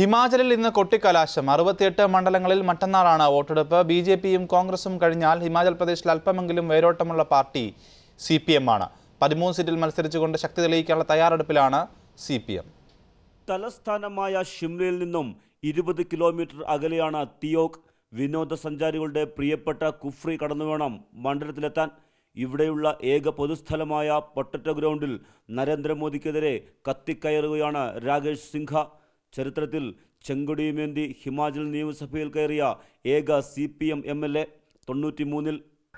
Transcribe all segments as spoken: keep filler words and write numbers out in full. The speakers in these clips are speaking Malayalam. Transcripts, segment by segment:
ഹിമാചലിൽ ഇന്ന് കൊട്ടിക്കലാശം. അറുപത്തിയെട്ട് മണ്ഡലങ്ങളിൽ മറ്റന്നാളാണ് വോട്ടെടുപ്പ്. ബി ജെ പിയും കോൺഗ്രസും കഴിഞ്ഞാൽ ഹിമാചൽ പ്രദേശിൽ അല്പമെങ്കിലും വേരോട്ടമുള്ള പാർട്ടി സി പി എം ആണ്. പതിമൂന്ന് സീറ്റിൽ മത്സരിച്ചുകൊണ്ട് ശക്തി തെളിയിക്കാനുള്ള തയ്യാറെടുപ്പിലാണ് സി പി എം. തലസ്ഥാനമായ ഷിംലയിൽ നിന്നും ഇരുപത് കിലോമീറ്റർ അകലെയാണ് തിയോഗ്. വിനോദസഞ്ചാരികളുടെ പ്രിയപ്പെട്ട കുഫ്രി കടന്നു വേണം മണ്ഡലത്തിലെത്താൻ. ഇവിടെയുള്ള ഏക പൊതുസ്ഥലമായ പൊട്ടറ്റോ ഗ്രൗണ്ടിൽ നരേന്ദ്രമോദിക്കെതിരെ കത്തിക്കയറുകയാണ് രാകേഷ് സിൻഹ. ചരിത്രത്തിൽ ചെങ്കൊടിയുമേന്തി ഹിമാചൽ നിയമസഭയിൽ കയറിയ ഏക C P M M L A. തൊണ്ണൂറ്റി മൂന്നിൽ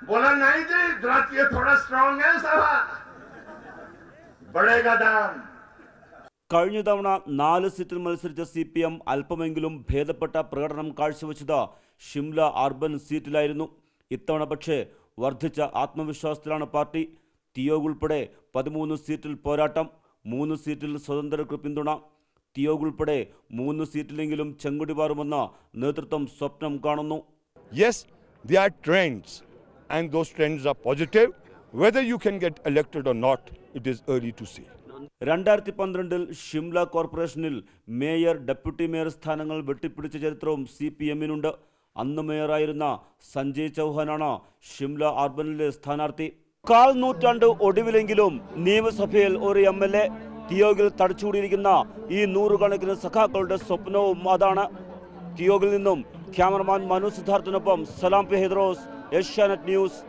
കഴിഞ്ഞ തവണ നാല് സീറ്റിൽ മത്സരിച്ച സി പി എം അല്പമെങ്കിലും ഭേദപ്പെട്ട പ്രകടനം കാഴ്ചവെച്ചത് ഷിംല അർബൻ സീറ്റിലായിരുന്നു. ഇത്തവണ പക്ഷേ വർദ്ധിച്ച ആത്മവിശ്വാസത്തിലാണ് പാർട്ടി. തിയോഗ് ഉൾപ്പെടെ പതിമൂന്ന് സീറ്റിൽ പോരാട്ടം, മൂന്ന് സീറ്റിൽ സ്വതന്ത്രർക്ക് പിന്തുണ. തിയോഗ് ഉൾപ്പെടെ മൂന്ന് സീറ്റിലെങ്കിലും ചെങ്കൊടി പാറുമെന്ന നേതൃത്വം സ്വപ്നം കാണുന്നു. Yes, there are trends and those trends are positive. Whether you can get elected or not, it is early to see. രണ്ടായിരത്തി പന്ത്രണ്ടിൽ ഷിംല കോർപ്പറേഷനിൽ മേയർ, ഡെപ്യൂട്ടി മേയർ സ്ഥാനങ്ങൾ വെട്ടിപ്പിടിച്ച ചരിത്രവും സി പി എമ്മിനുണ്ട്. അന്ന് മേയറായിരുന്ന സഞ്ജയ് ചൗഹാനാണ് ഷിംല അർബനിലെ സ്ഥാനാർത്ഥി. കാൽ നൂറ്റാണ്ട് ഒടുവിലെങ്കിലും നിയമസഭയിൽ ഒരു എം എൽ എ. തിയോഗിൽ തടച്ചുകൂടിയിരിക്കുന്ന ഈ നൂറുകണക്കിന് സഖാക്കളുടെ സ്വപ്നവും അതാണ്. തിയോഗിൽ നിന്നും ക്യാമറമാൻ മനു സിദ്ധാർത്ഥിനൊപ്പം സലാം പി ഹൈദ്രോസ്, ഏഷ്യാനെറ്റ് ന്യൂസ്.